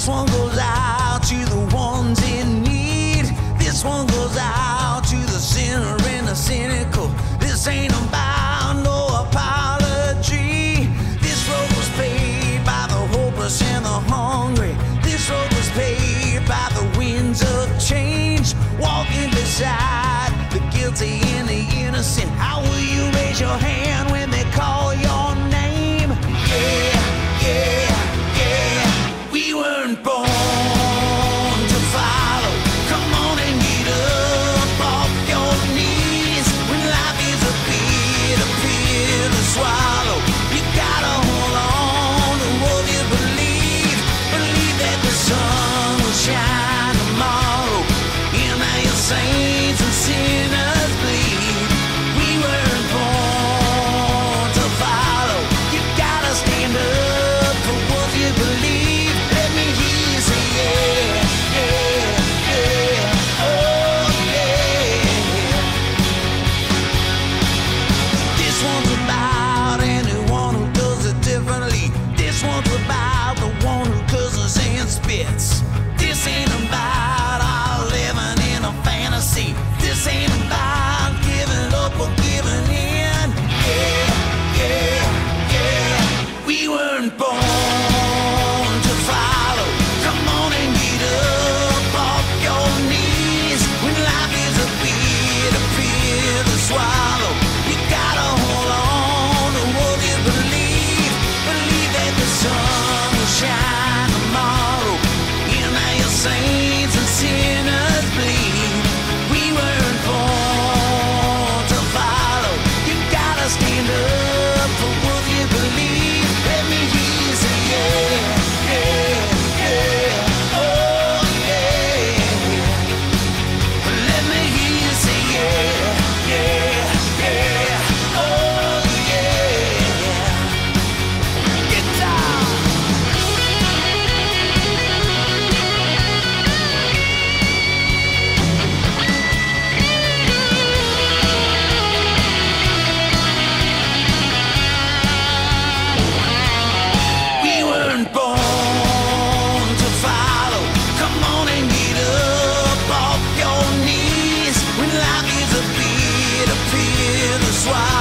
one goes out to the ones in need. This one goes out to the sinner and the cynical. This ain't about no apology. This road was paid by the hopeless and the hungry. This road was paid by the winds of change. Walking beside the guilty and the innocent. How will you raise your hand when they call your name? Yeah, yeah, yeah. We weren't born to follow. Come on and get up off your knees. When life is a bitter pill to swallow, you gotta hold on to what you believe. Believe that the sun will shine tomorrow. And now your saints and sinners bleed. We weren't born to follow. You gotta stand up for what you believe. Let me hear you say yeah, yeah, yeah, oh yeah. This one's about anyone who does it differently. This one's about the one who cusses and spits. This ain't about our living in a fantasy. This ain't about giving up or giving in. Yeah, yeah, yeah. We weren't born to follow. Come on and get up off your knees. When life is a bitter pill to swallow, you gotta hold on to what you believe. Believe that the sun will shine tomorrow. And now your saints and sinners bleed. We weren't born to follow. You gotta stand up for what you believe. Let me hear you say yeah, yeah, yeah, oh yeah. Let me hear you say yeah, yeah, yeah, oh yeah. Get down. We weren't born to follow. Come on and get up off your knees. When life is a bitter pill to swallow.